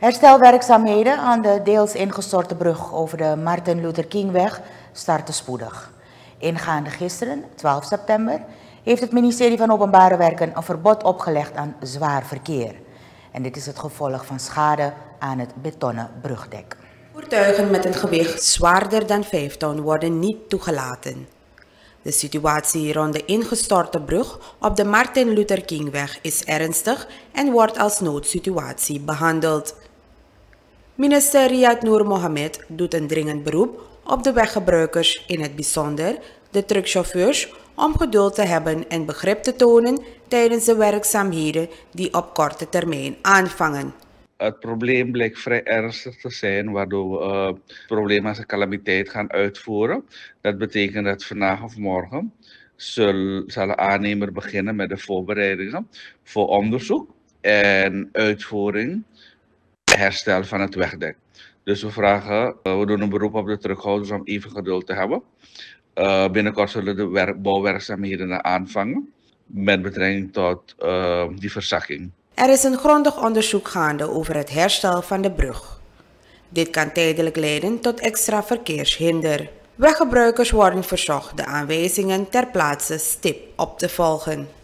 Herstelwerkzaamheden aan de deels ingestorte brug over de Martin Luther Kingweg starten spoedig. Ingaande gisteren, 12 september, heeft het ministerie van Openbare Werken een verbod opgelegd aan zwaar verkeer. En dit is het gevolg van schade aan het betonnen brugdek. Voertuigen met een gewicht zwaarder dan 5 ton worden niet toegelaten. De situatie rond de ingestorte brug op de Martin Luther Kingweg is ernstig en wordt als noodsituatie behandeld. Minister Riyad Noor Mohammed doet een dringend beroep op de weggebruikers, in het bijzonder de truckchauffeurs, om geduld te hebben en begrip te tonen tijdens de werkzaamheden die op korte termijn aanvangen. Het probleem blijkt vrij ernstig te zijn, waardoor we het probleem als een calamiteit gaan uitvoeren. Dat betekent dat vandaag of morgen zal de aannemer beginnen met de voorbereidingen voor onderzoek en uitvoering, herstel van het wegdek. Dus we doen een beroep op de terughouders om even geduld te hebben. Binnenkort zullen de bouwwerkzaamheden aanvangen met betrekking tot die verzakking. Er is een grondig onderzoek gaande over het herstel van de brug. Dit kan tijdelijk leiden tot extra verkeershinder. Weggebruikers worden verzocht de aanwijzingen ter plaatse stipt op te volgen.